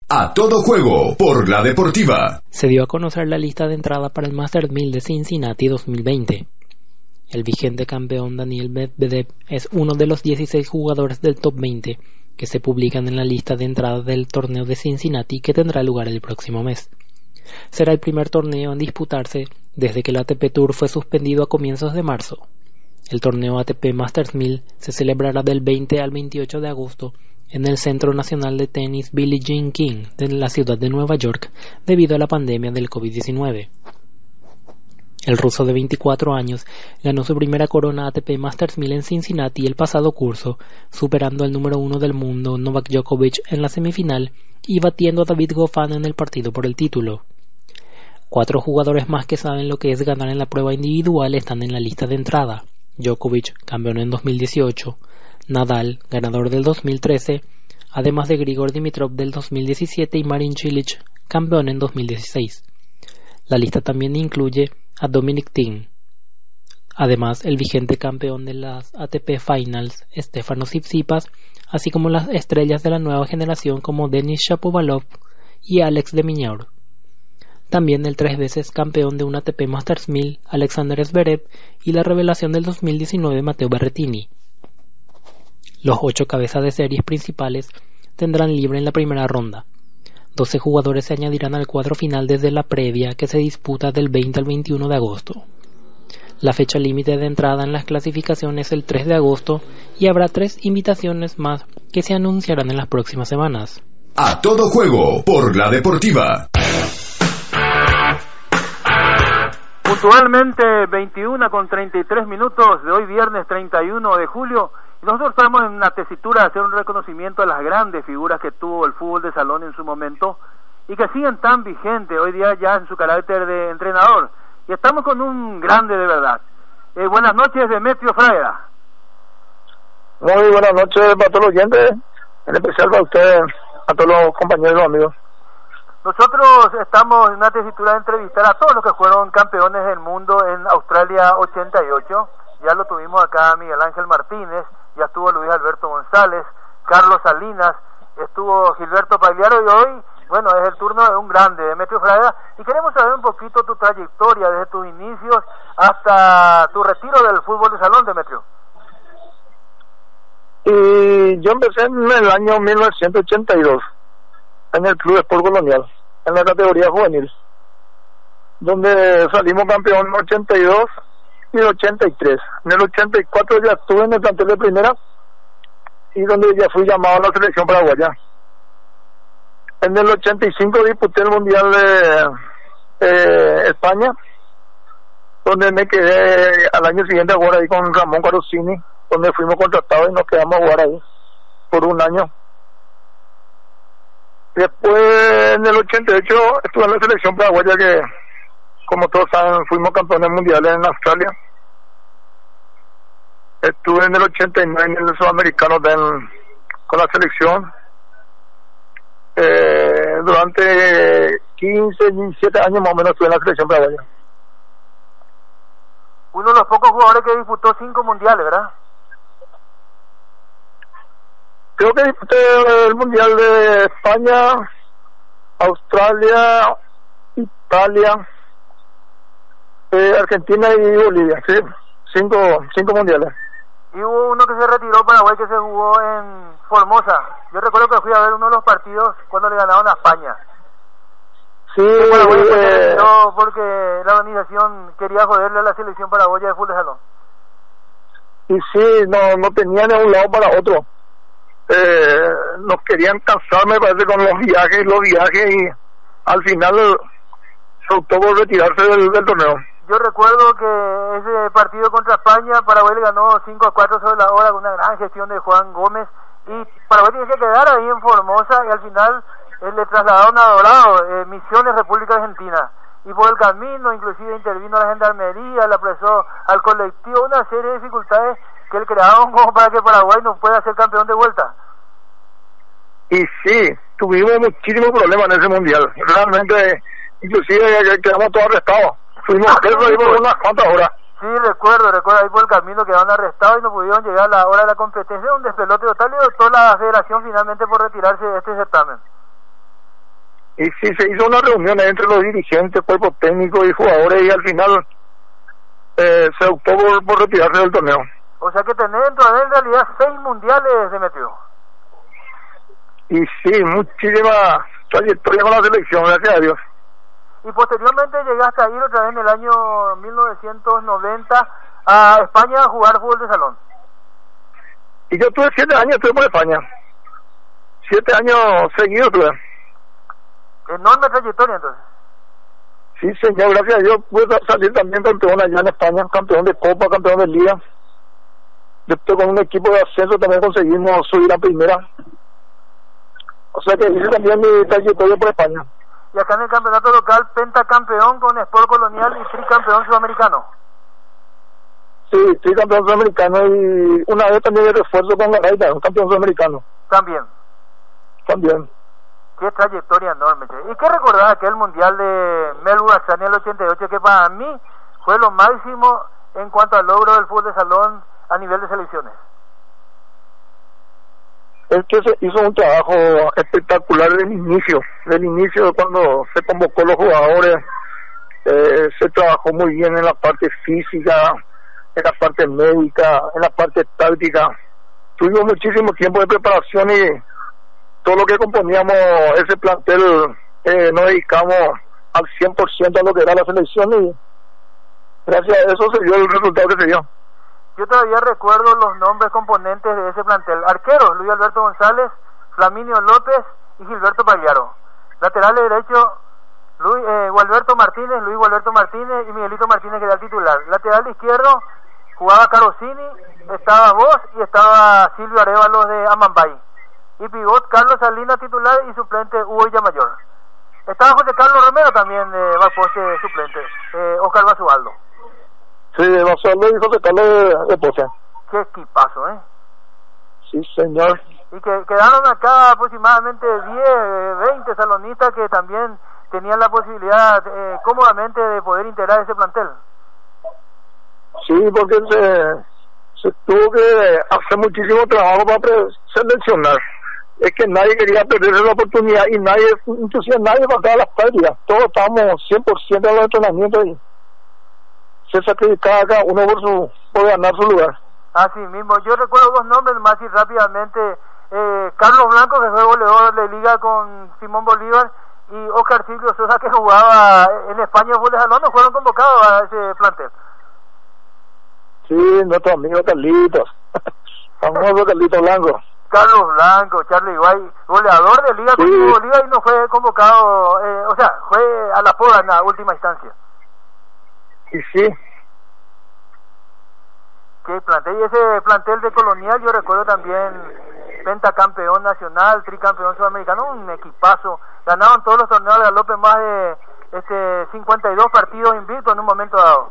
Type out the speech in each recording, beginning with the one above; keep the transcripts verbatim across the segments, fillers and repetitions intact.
A todo juego por La Deportiva. Se dio a conocer la lista de entrada para el Masters mil de Cincinnati dos mil veinte. El vigente campeón Daniil Medvedev es uno de los dieciséis jugadores del top veinte que se publican en la lista de entrada del torneo de Cincinnati que tendrá lugar el próximo mes. Será el primer torneo en disputarse desde que el A T P Tour fue suspendido a comienzos de marzo. El torneo A T P Masters mil se celebrará del veinte al veintiocho de agosto en el Centro Nacional de Tenis Billie Jean King de la ciudad de Nueva York debido a la pandemia del COVID diecinueve. El ruso de veinticuatro años ganó su primera corona A T P Masters mil en Cincinnati el pasado curso, superando al número uno del mundo Novak Djokovic en la semifinal y batiendo a David Goffin en el partido por el título. Cuatro jugadores más que saben lo que es ganar en la prueba individual están en la lista de entrada: Djokovic, campeón en dos mil dieciocho, Nadal, ganador del dos mil trece, además de Grigor Dimitrov del dos mil diecisiete y Marin Cilic, campeón en dos mil dieciséis. La lista también incluye a Dominic Thiem. Además, el vigente campeón de las A T P Finals, Stefanos Tsitsipas, así como las estrellas de la nueva generación como Denis Shapovalov y Alex de Minaur. También el tres veces campeón de un A T P Masters mil, Alexander Zverev, y la revelación del dos mil diecinueve, Matteo Berrettini. Los ocho cabezas de series principales tendrán libre en la primera ronda. doce jugadores se añadirán al cuadro final desde la previa que se disputa del veinte al veintiuno de agosto. La fecha límite de entrada en las clasificaciones es el tres de agosto y habrá tres invitaciones más que se anunciarán en las próximas semanas. A todo juego por La Deportiva. Puntualmente veintiuna con treinta y tres minutos de hoy viernes treinta y uno de julio. Nosotros estamos en una tesitura de hacer un reconocimiento a las grandes figuras que tuvo el fútbol de salón en su momento y que siguen tan vigentes hoy día ya en su carácter de entrenador. Y estamos con un grande de verdad. Eh, buenas noches, Demetrio Fraga. Muy buenas noches para todos los oyentes, en especial para ustedes, a todos los compañeros y amigos. Nosotros estamos en una tesitura de entrevistar a todos los que fueron campeones del mundo en Australia ochenta y ocho. Ya lo tuvimos acá Miguel Ángel Martínez, ya estuvo Luis Alberto González, Carlos Salinas, estuvo Gilberto Pagliaro y hoy, bueno, es el turno de un grande, Demetrio Fraga, y queremos saber un poquito tu trayectoria desde tus inicios hasta tu retiro del fútbol de salón, Demetrio. Y yo empecé en el año mil novecientos ochenta y dos en el Club Sport Colonial, en la categoría juvenil, donde salimos campeón en ochenta y dos y el ochenta y tres. En el ochenta y cuatro ya estuve en el plantel de primera y donde ya fui llamado a la selección paraguaya. En el ochenta y cinco disputé el Mundial de eh, España, donde me quedé al año siguiente a jugar ahí con Ramón Carosini, donde fuimos contratados y nos quedamos a jugar ahí por un año. Después en el ochenta y ocho estuve en la selección paraguaya que, como todos saben, fuimos campeones mundiales en Australia. Estuve en el ochenta y nueve en el sudamericano de, con la selección. Eh, durante quince, diecisiete años más o menos estuve en la selección paraguaya. Uno de los pocos jugadores que disputó cinco mundiales, ¿verdad? Creo que disputé el mundial de España, Australia, Italia, eh, Argentina y Bolivia, sí, cinco, cinco mundiales. Y hubo uno que se retiró Paraguay que se jugó en Formosa. Yo recuerdo que fui a ver uno de los partidos cuando le ganaron a España. Sí, Paraguay eh, se retiró porque la organización quería joderle a la selección paraguaya de fútbol de salón. Y sí, no, no tenían de un lado para otro. Eh, nos querían cansar, me parece, con los viajes y los viajes y al final se optó por retirarse del, del torneo. Yo recuerdo que ese partido contra España, Paraguay le ganó cinco a cuatro sobre la hora con una gran gestión de Juan Gómez y Paraguay tiene que quedar ahí en Formosa y al final eh, le trasladaron a Dorado, eh, Misiones, República Argentina, y por el camino inclusive intervino la gendarmería, le apresó al colectivo, una serie de dificultades que él crearon como para que Paraguay no pueda ser campeón de vuelta. Y sí, tuvimos muchísimos problemas en ese mundial, realmente, inclusive quedamos todos arrestados, fuimos presos ahí por unas cuantas horas. Sí, recuerdo, recuerdo ahí por el camino quedaron arrestados y no pudieron llegar a la hora de la competencia, un despelote total y optó la federación finalmente por retirarse de este certamen. Y sí, se hizo una reunión entre los dirigentes, cuerpo técnico y jugadores, y al final eh, se optó por, por retirarse del torneo. O sea que tenés dentro de él en realidad seis mundiales, Demetrio. Y sí, muchísima trayectoria con la selección, gracias a Dios. Y posteriormente llegaste a ir otra vez en el año mil novecientos noventa a España a jugar fútbol de salón. Y yo tuve siete años, estuve por España. Siete años seguidos tuve. Enorme trayectoria entonces. Sí, señor, gracias a Dios pude salir también campeón allá en España, campeón de Copa, campeón de Liga. Después con un equipo de ascenso también conseguimos subir a primera. O sea que hice también mi trayectoria por España. Y acá en el campeonato local, pentacampeón con Sport Colonial y tricampeón sudamericano. Sí, tricampeón sudamericano y una vez también de refuerzo con Garay, un campeón sudamericano. También. También. Qué trayectoria enorme, che. ¿Y qué recordás aquel mundial de Melbourne en el ochenta y ocho, que para mí fue lo máximo en cuanto al logro del fútbol de salón a nivel de selecciones? Es que se hizo un trabajo espectacular del inicio, del inicio cuando se convocó los jugadores, eh, se trabajó muy bien en la parte física, en la parte médica, en la parte táctica. Tuvimos muchísimo tiempo de preparación y todo lo que componíamos ese plantel eh, nos dedicamos al cien por ciento a lo que era la selección y gracias a eso se dio el resultado que se dio. Yo todavía recuerdo los nombres componentes de ese plantel. Arqueros, Luis Alberto González, Flaminio López y Gilberto Pagliaro. Lateral derecho, Luis, eh, Gualberto Martínez, Luis Gualberto Martínez y Miguelito Martínez, que era el titular. Lateral izquierdo jugaba Carosini, estaba vos y estaba Silvio Arévalos de Amambay. Y pivot Carlos Salinas titular y suplente Hugo Villamayor. Estaba José Carlos Romero también de eh, poste suplente, eh, Oscar Basualdo. Sí, Basualdo y José Carlos de, de Poza. Qué equipazo, ¿eh? Sí, señor. Y que quedaron acá aproximadamente diez, veinte salonistas que también tenían la posibilidad eh, cómodamente de poder integrar ese plantel. Sí, porque se, se tuvo que hacer muchísimo trabajo para seleccionar. Es que nadie quería perder la oportunidad y nadie, inclusive nadie faltaba las prácticas. Todos estábamos cien por ciento en los entrenamientos y se sacrificaba cada uno por su por ganar su lugar. Así mismo, yo recuerdo dos nombres más y rápidamente, eh, Carlos Blanco, que fue goleador de liga con Simón Bolívar, y Oscar Silvio Sosa, que jugaba en España en fútbol de salón, no fueron convocados a ese plantel. Sí, nuestro amigo Carlitos, famoso Carlitos Blanco. Carlos Blanco, Charlie Guay, goleador de liga con Simón Bolívar y no fue convocado, eh, o sea, fue a la poda en la última instancia. Y sí. ¿Qué plantel? Y ese plantel de Colonial, yo recuerdo también pentacampeón nacional, tricampeón sudamericano, un equipazo. Ganaron todos los torneos de Galope, más de este cincuenta y dos partidos invictos en un momento dado.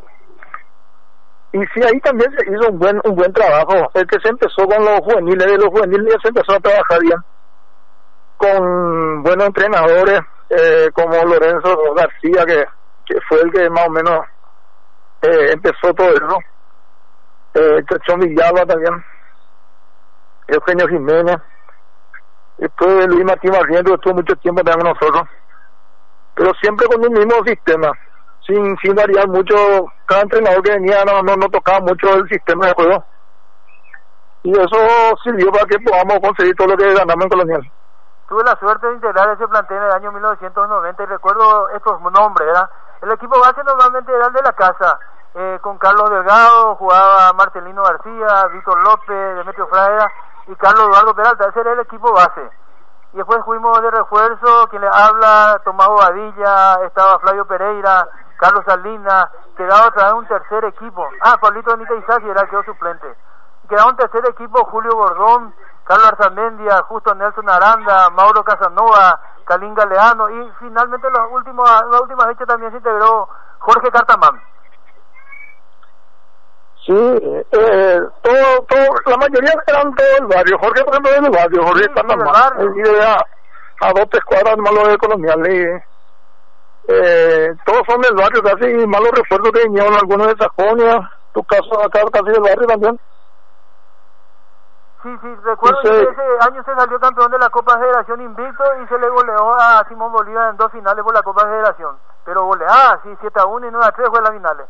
Y sí, ahí también se hizo un buen un buen trabajo. El que se empezó con los juveniles, de los juveniles ya se empezó a trabajar bien. Con buenos entrenadores, eh, como Lorenzo García, que, que fue el que más o menos eh, empezó todo eso. Eh, Chachón Villalba también, Eugenio Jiménez, después Luis Martín Barriento, que estuvo mucho tiempo también con nosotros, pero siempre con un mismo sistema, sin sin variar mucho. Cada entrenador que venía no, no, no tocaba mucho el sistema de juego, y eso sirvió para que podamos conseguir todo lo que ganamos en Colonial. Tuve la suerte de integrar ese plantel en el año mil novecientos noventa y recuerdo estos nombres, ¿verdad? El equipo base normalmente era el de la casa. Eh, con Carlos Delgado jugaba Marcelino García, Víctor López, Demetrio Fraga y Carlos Eduardo Peralta. Ese era el equipo base. Y después fuimos de refuerzo, quien le habla, Tomás Bobadilla, estaba Flavio Pereira, Carlos Salinas, quedaba otra vez un tercer equipo. Ah, Pablito Benita Isasi era el que quedó suplente. Quedaba un tercer equipo, Julio Gordón, Carlos Arzamendia, Justo Nelson Aranda, Mauro Casanova, Calín Galeano, y finalmente en las últimas, en la última fecha también se integró Jorge Cartamán. Sí, eh, todo, todo, la mayoría eran todo el barrio. Jorge, por ejemplo, del barrio, Jorge sí, Cartamán. Él vive a, a dos, tres cuadras más lo de Colonial. Y, eh, todos son del barrio casi, y malos refuerzos que vinieron algunos de Sajonia, tu caso acá casi del barrio también. Sí, Sí, sí, recuerdo Sí. que ese año se salió campeón de la Copa Federación invicto y se le goleó a Simón Bolívar en dos finales por la Copa Federación. Pero goleada, sí, siete a uno y nueve a tres fue las finales.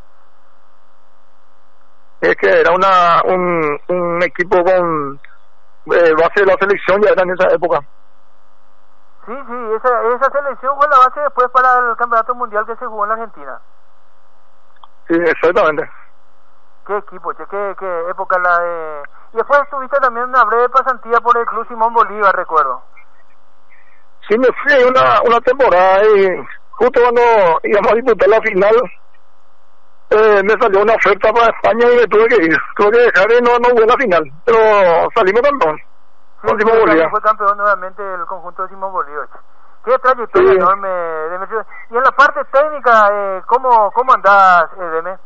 Es que era una un, un equipo con eh, base de la selección, ya era en esa época. Sí, sí, esa, esa selección fue la base después para el campeonato mundial que se jugó en la Argentina. Sí, exactamente. Qué equipo, che, qué, qué época la de... Y después estuviste también una breve pasantía por el Club Simón Bolívar, recuerdo. Sí, me fui una, una temporada y justo cuando íbamos a disputar la final, eh, me salió una oferta para España y me tuve que ir. Tuve que dejar y no, no hubo la final, pero salimos campeón. Sí, con Simón Bolívar. fue campeón nuevamente el conjunto de Simón Bolívar. Che. Qué trayectoria Sí. enorme, Demetrio. Y en la parte técnica, eh, ¿cómo, cómo andás, eh, Deme?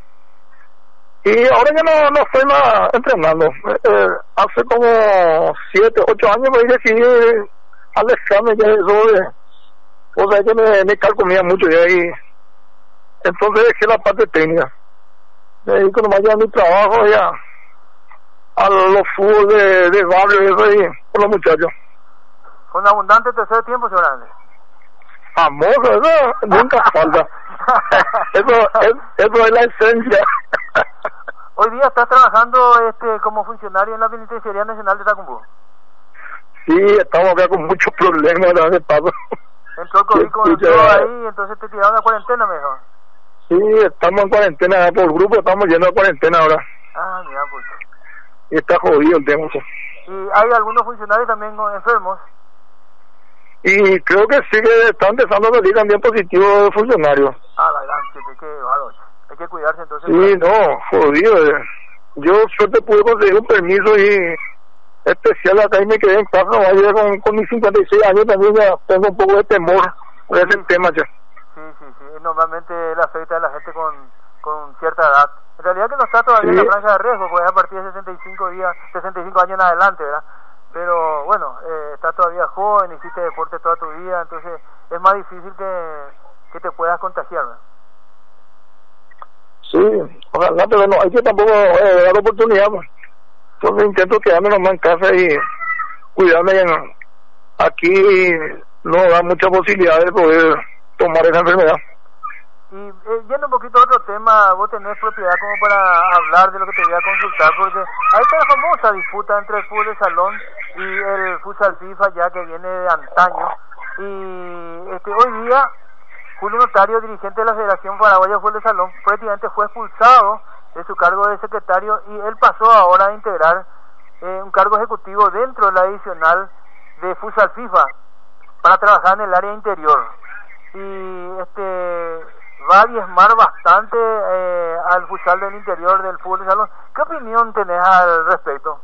Y ahora ya no, no estoy más entrenando. Eh, hace como siete, ocho años me decidí alejarme ya de eso de... O sea, que me, me calcomía mucho ya y... Entonces dejé la parte técnica. Me dedico nomás ya a mi trabajo ya a los fútbol de, de barrio y eso y con los muchachos. Con abundante tercer tiempo, señor Andrés. Famoso, eso nunca falta. Eso es, eso es la esencia. Hoy día estás trabajando este como funcionario en la Penitenciaría Nacional de Tacumbú. Sí, estamos acá con muchos problemas, ¿no? De paso. Entró el COVID con Escucha, todo ahí, entonces te tiraron a cuarentena mejor. Sí, estamos en cuarentena por grupo, estamos yendo a cuarentena ahora. Ah, mira, pues. Y está jodido el tema. Y hay algunos funcionarios también con- enfermos. Y creo que sí que está empezando a salir también positivo de funcionarios. Ah, la gran, que, que bárbaro. Hay que cuidarse entonces. Sí, no, jodido. eh. Yo suerte pude conseguir un permiso y especial acá y me quedé en casa. ¿No? Ayer con, con mis cincuenta y seis años también ya tengo un poco de temor por ese tema. Ya. Sí, sí, sí. Normalmente le afecta a la gente con, con cierta edad. En realidad que no está todavía en Sí. la franja de riesgo, porque es a partir de sesenta y cinco días, sesenta y cinco años en adelante, ¿verdad? Pero bueno, eh, estás todavía joven, hiciste deporte toda tu vida, entonces es más difícil que, que te puedas contagiar, ¿verdad? Sí, ojalá, pero no, hay que tampoco eh, dar oportunidad. Pues. Entonces intento quedarme nomás en casa y cuidarme. En, aquí no da mucha posibilidad de poder tomar esa enfermedad. Y eh, yendo un poquito a otro tema, vos tenés propiedad como para hablar de lo que te voy a consultar, porque hay esta famosa disputa entre el fútbol de salón y el futsal FIFA ya que viene de antaño. Y este hoy día, Julio Notario, dirigente de la Federación Paraguaya de Fútbol de Salón, prácticamente fue expulsado de su cargo de secretario y él pasó ahora a integrar eh, un cargo ejecutivo dentro de la adicional de futsal FIFA para trabajar en el área interior. Y este va a diezmar bastante eh, al futsal del interior del fútbol de salón. ¿Qué opinión tenés al respecto?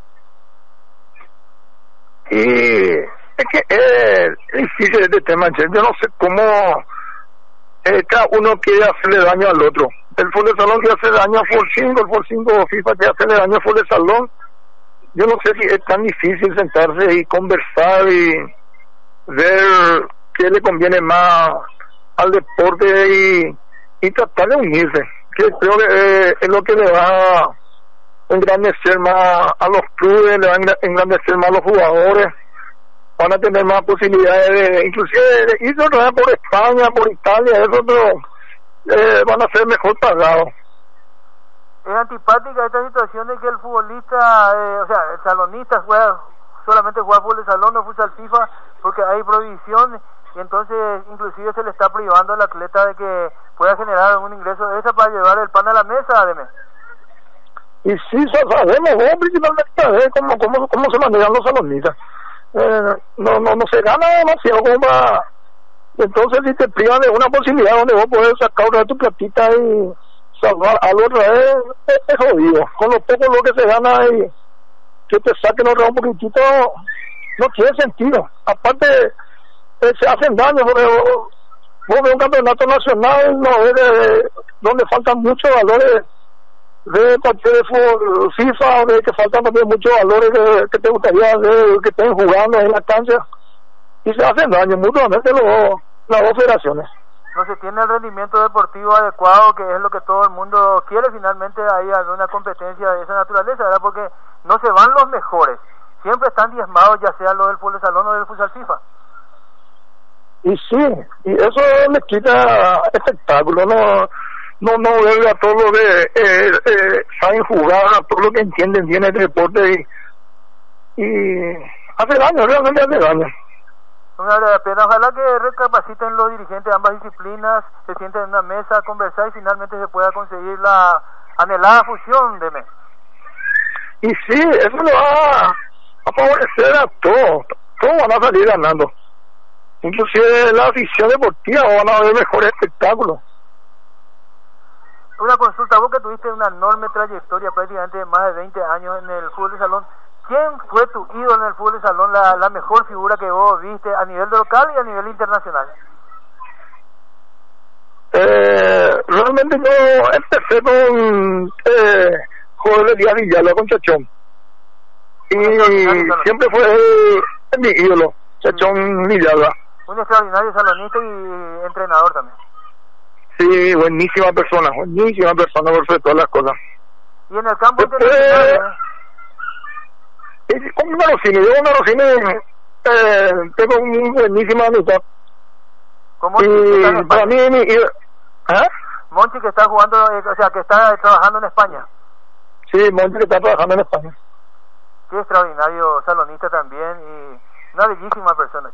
Y es que es difícil este tema. Yo no sé cómo eh, cada uno quiere hacerle daño al otro. El fútbol de salón quiere hacer daño al fútbol cinco, el fútbol cinco FIFA quiere hacerle daño al fútbol de salón. Yo no sé si es tan difícil sentarse y conversar y ver qué le conviene más al deporte y, y tratar de unirse, que creo que eh, es lo que le va a engrandecer más a los clubes, le va a engrandecer más a los jugadores, van a tener más posibilidades de, inclusive de irse otra vez por España, por Italia, eso, pero eh, van a ser mejor pagados. Es antipática esta situación de que el futbolista, eh, o sea, el salonista juega, solamente juega fútbol de salón, no futsal FIFA, porque hay prohibición. Y entonces inclusive se le está privando al atleta de que pueda generar un ingreso de esa para llevar el pan a la mesa, además. Y sí, sabemos, vos principalmente sabés cómo, cómo, cómo se manejan los salonistas. Eh, no, no, no se gana demasiado como para... Entonces si te privan de una posibilidad donde vos podés sacar otra de tu platita y salvar algo otra vez, es, es jodido. Con lo poco lo que se gana y que te saquen otra un poquitito, no tiene sentido. Aparte... Eh, se hacen daño, porque vos, vos ves un campeonato nacional, no ves de, donde faltan muchos valores de partido de fútbol FIFA, de que faltan también muchos valores de, que te gustaría ver, que estén jugando en la cancha, y se hacen daño mutuamente los, las dos federaciones. no se tiene el rendimiento deportivo adecuado, que es lo que todo el mundo quiere. Finalmente hay alguna competencia de esa naturaleza, ¿verdad? Porque no se van los mejores, siempre están diezmados, ya sea lo del fútbol de salón o del futsal FIFA. Y sí, y eso le quita espectáculo, no no no vuelve a todo lo que eh, eh, saben jugar, a todo lo que entienden bien el deporte, y, y hace daño, realmente hace daño. Una de pena, ojalá que recapaciten los dirigentes de ambas disciplinas, se sienten en una mesa a conversar y finalmente se pueda conseguir la anhelada fusión de mes. Y sí, eso le va a favorecer a todos, todos van a salir ganando. Inclusive la afición deportiva van a ver mejores espectáculos. Una consulta, vos que tuviste una enorme trayectoria, prácticamente más de veinte años en el fútbol de salón, ¿quién fue tu ídolo en el fútbol de salón, la, la mejor figura que vos viste a nivel local y a nivel internacional? Eh, realmente yo empecé con eh, Jorge Díaz Villalba, con Chachón, y siempre fue el, mi ídolo, Chachón Villalba. Un extraordinario salonista y entrenador también. Sí, buenísima persona, buenísima persona por sobre todas las cosas. Y en el campo Después, internacional, ¿eh? Con Marocini, yo con Marocini eh, tengo una buenísima amistad. como Y para mí, mi, y, ¿eh? Monchi, que está jugando, eh, o sea, que está trabajando en España. Sí, Monchi, que está trabajando en España. Qué extraordinario salonista también y una bellísima persona.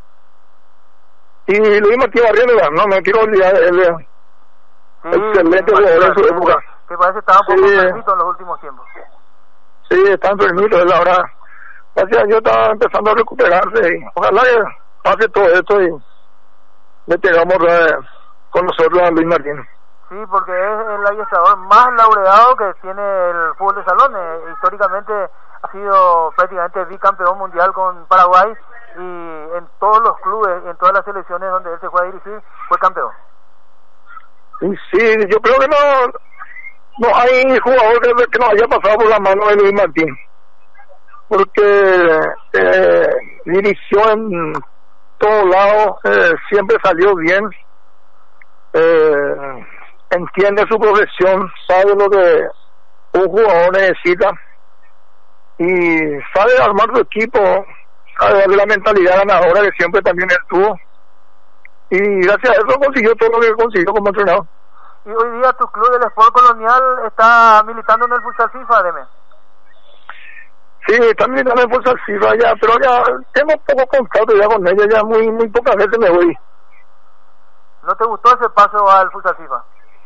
Y Luis Martín Barrientos, no me quiero olvidar de él. Sí, Excelente sí, jugador en su época. Que parece que estaba un poco Sí. enfermito en los últimos tiempos. Sí, está enfermito, es la verdad. Gracias a Dios está empezando a recuperarse. Y ojalá que pase todo esto y le tengamos eh, con nosotros a Luis Martín. Sí, porque es el adiestrador más laureado que tiene el fútbol de salón. Eh, históricamente ha sido prácticamente bicampeón mundial con Paraguay y en todos los clubes, en todas las selecciones donde él se fue a dirigir, fue campeón. Y sí, yo creo que no no hay jugador que, que no haya pasado por la mano de Luis Martín, porque eh, dirigió en todos lados, eh, siempre salió bien, eh, entiende su profesión, sabe lo que un jugador necesita y sabe armar su equipo, sabe darle la mentalidad ganadora que siempre también él tuvo, y gracias a eso consiguió todo lo que consiguió como entrenador. Y hoy día tu club del Sport Colonial está militando en el futsal FIFA, Deme. Sí, está militando en el futsal FIFA ya, pero ya tengo poco contacto ya con ella, ya muy muy pocas veces me voy. ¿No te gustó ese paso al futsal FIFA?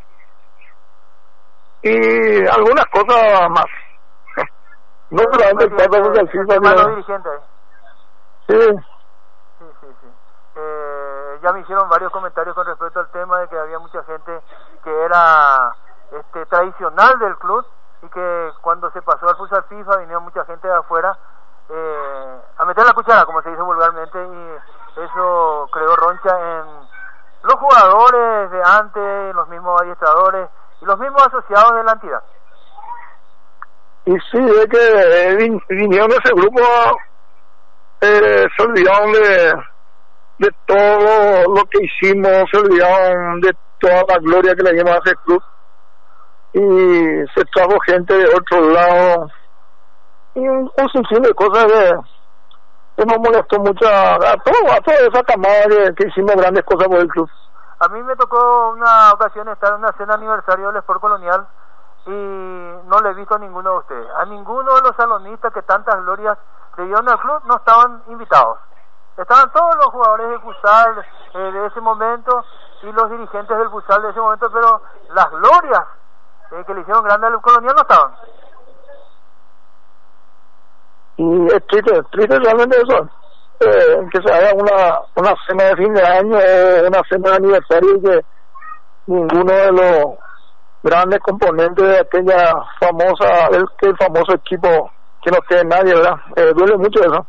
Y algunas cosas más. No solamente el paso al futsal FIFA, sino... sino... dirigente. Sí. Sí, sí, sí. Eh, ya me hicieron varios comentarios con respecto al tema de que había mucha gente que era este tradicional del club y que cuando se pasó al futsal FIFA vinieron mucha gente de afuera eh, a meter la cuchara, como se dice vulgarmente, y eso creó roncha en los jugadores de antes, los mismos adiestradores y los mismos asociados de la entidad. Y sí, es que eh, vin vinieron ese grupo, eh, se olvidaron de, de todo lo que hicimos, se olvidaron de toda la gloria que le dimos a ese club, y se trajo gente de otro lado, y un, un sinfín de cosas que, que nos molestó mucho a, a todo, a toda esa camada que, que hicimos grandes cosas por el club. A mí me tocó una ocasión estar en una cena aniversario del Sport Colonial y no le he visto a ninguno de ustedes. A ninguno de los salonistas que tantas glorias le dieron al club no estaban invitados. Estaban todos los jugadores de futsal eh, de ese momento y los dirigentes del futsal de ese momento, pero las glorias eh, que le hicieron grande al Colonial no estaban. Y es triste, triste realmente eso, eh, que se haga una, una cena de fin de año o una cena de aniversario y que ninguno de los grandes componentes de aquella famosa, el, el famoso equipo que no tiene nadie, ¿verdad? Eh, duele mucho eso.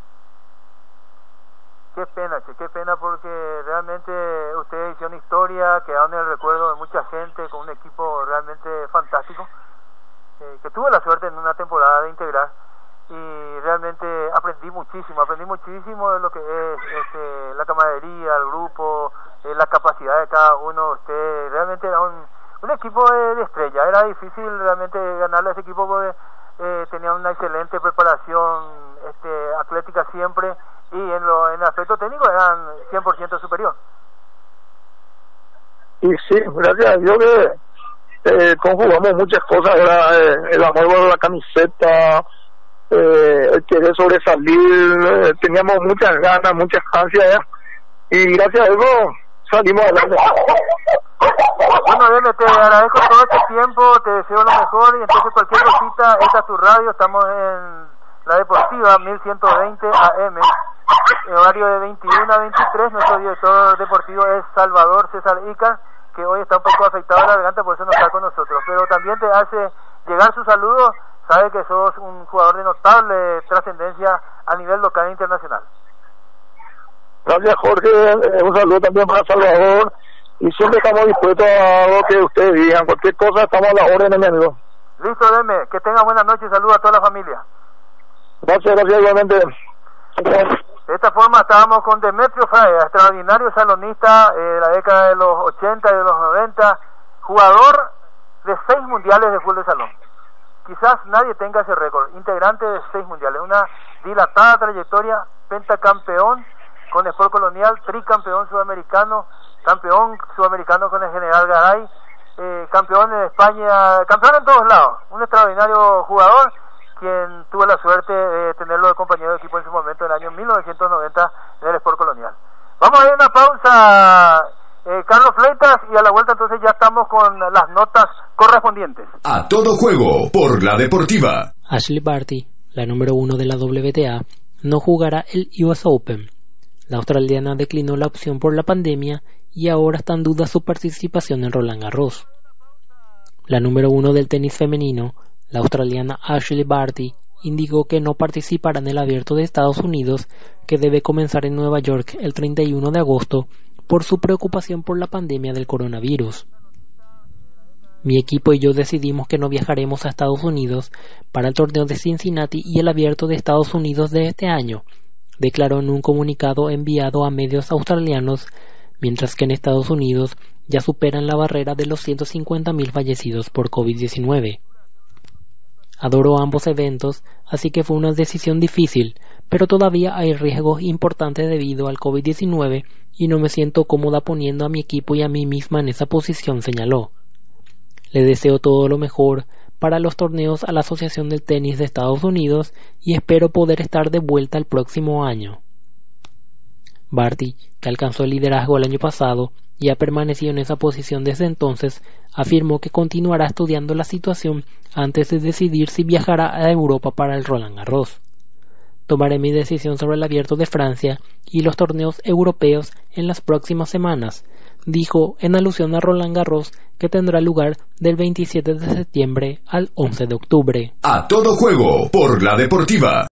Qué pena, che, qué pena, porque realmente ustedes hicieron historia, quedaron en el recuerdo de mucha gente con un equipo realmente fantástico, eh, que tuve la suerte en una temporada de integrar y realmente aprendí muchísimo, aprendí muchísimo de lo que es este, la camaradería, el grupo, eh, la capacidad de cada uno. Usted realmente era un, un equipo de, de estrella, era difícil realmente ganarle a ese equipo porque eh, tenía una excelente preparación este, atlética siempre, y en, lo, en el aspecto técnico eran cien por ciento superior. Y sí, gracias a Dios que eh, conjugamos muchas cosas, era eh, el amor por la camiseta, eh, el querer sobresalir, eh, teníamos muchas ganas, muchas ansias, ¿eh? Y gracias a eso salimos adelante. Bueno, Deme, te agradezco todo este tiempo, te deseo lo mejor, y entonces cualquier cosita, esta es tu radio, estamos en La Deportiva mil ciento veinte A M, en horario de veintiuno a veintitrés. Nuestro director deportivo es Salvador César Ica, que hoy está un poco afectado a la garganta, por eso no está con nosotros, pero también te hace llegar su saludo. Sabe que sos un jugador de notable trascendencia a nivel local e internacional. Gracias, Jorge, eh, un saludo también para Salvador, y siempre estamos dispuestos a lo que ustedes digan, cualquier cosa estamos a la orden, mi amigo. Listo, Deme, que tenga buenas noches y saludos a toda la familia. Gracias, gracias igualmente. De esta forma estábamos con Demetrio Fraga, extraordinario salonista eh, de la década de los ochenta y de los noventa, jugador de seis mundiales de fútbol de salón. Quizás nadie tenga ese récord, integrante de seis mundiales, una dilatada trayectoria, pentacampeón con Sport Colonial, tricampeón sudamericano, campeón sudamericano con el General Garay, eh, campeón en España, campeón en todos lados, un extraordinario jugador, quien tuvo la suerte de tenerlo de compañero de equipo en su momento en el año mil novecientos noventa en el Sport Colonial. Vamos a ir a una pausa, eh, Carlos Fleitas, y a la vuelta entonces ya estamos con las notas correspondientes. A todo juego por La Deportiva. Ashley Barty, la número uno de la W T A, no jugará el U S Open. La australiana declinó la opción por la pandemia y ahora está en duda su participación en Roland Garros. La número uno del tenis femenino, la australiana Ashley Barty, indicó que no participará en el Abierto de Estados Unidos, que debe comenzar en Nueva York el treinta y uno de agosto, por su preocupación por la pandemia del coronavirus. Mi equipo y yo decidimos que no viajaremos a Estados Unidos para el torneo de Cincinnati y el Abierto de Estados Unidos de este año, declaró en un comunicado enviado a medios australianos, mientras que en Estados Unidos ya superan la barrera de los ciento cincuenta mil fallecidos por COVID diecinueve. Adoro ambos eventos, así que fue una decisión difícil, pero todavía hay riesgos importantes debido al COVID diecinueve y no me siento cómoda poniendo a mi equipo y a mí misma en esa posición, señaló. Le deseo todo lo mejor para los torneos a la Asociación del Tenis de Estados Unidos y espero poder estar de vuelta el próximo año. Barty, que alcanzó el liderazgo el año pasado y ha permanecido en esa posición desde entonces, afirmó que continuará estudiando la situación antes de decidir si viajará a Europa para el Roland Garros. Tomaré mi decisión sobre el Abierto de Francia y los torneos europeos en las próximas semanas, dijo en alusión a Roland Garros, que tendrá lugar del veintisiete de septiembre al once de octubre. A todo juego por La Deportiva.